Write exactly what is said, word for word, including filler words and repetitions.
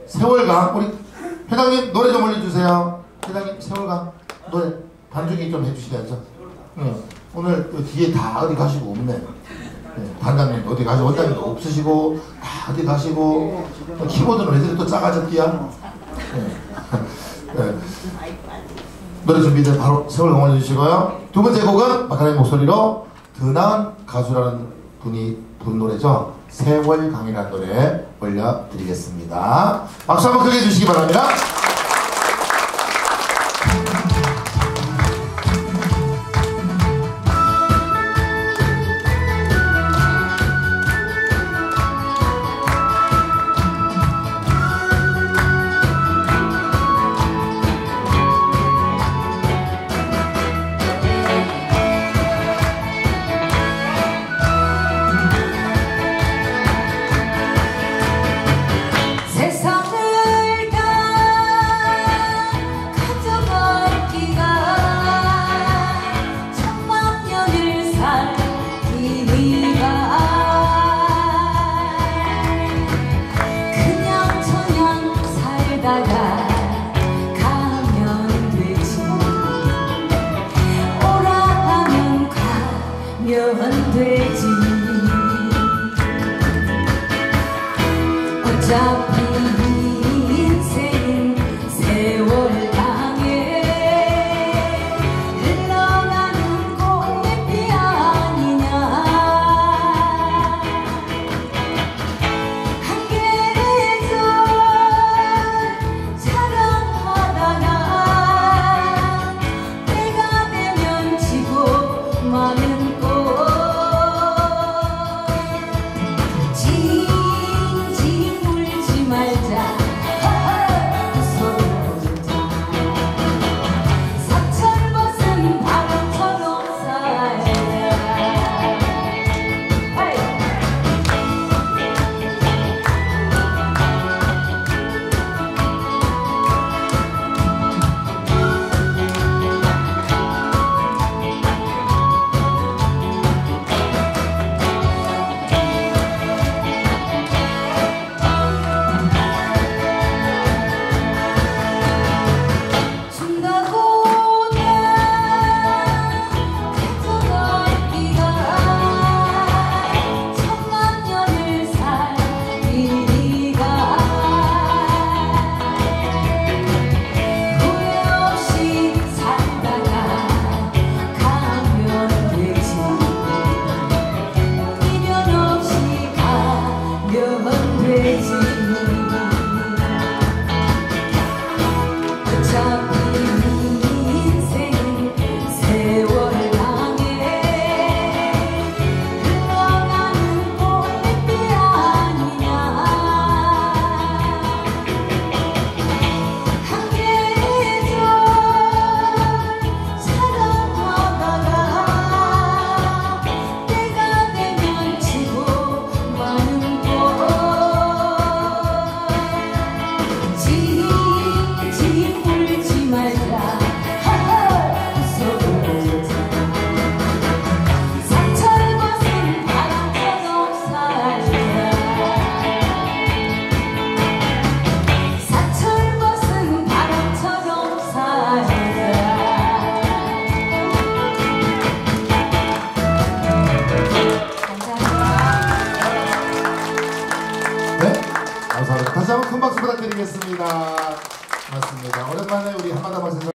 세월강. 우리 회장님 노래 좀 올려주세요. 회장님 세월강 노래 반주기 좀 해주셔야죠. 네. 오늘 그 뒤에 다 어디 가시고 없네. 네. 단장님도 어디 가시고 원장님도 없으시고 다 어디 가시고 키보드는 애들이 또 작아졌기야. 네. 네. 노래 준비된 바로 세월강 올려주시고요. 두 번째 곡은 마카레의 목소리로 더 나은 가수라는 분이 부른 노래죠. 세월강이라는 노래 올려드리겠습니다. 박수 한번 크게 해주시기 바랍니다. 가면 되지. 오라 하면 가면 되지. 어차피 인생은 세월강에 흘러가는 꽃잎이 아니냐. 많은 꽃 징징 울지 말자. 웃어보자. 사철벗은 바람처럼 살자. 감사합니다. 다시 한번 큰 박수 부탁드리겠습니다. 고맙습니다. 오랜만에 우리 한마당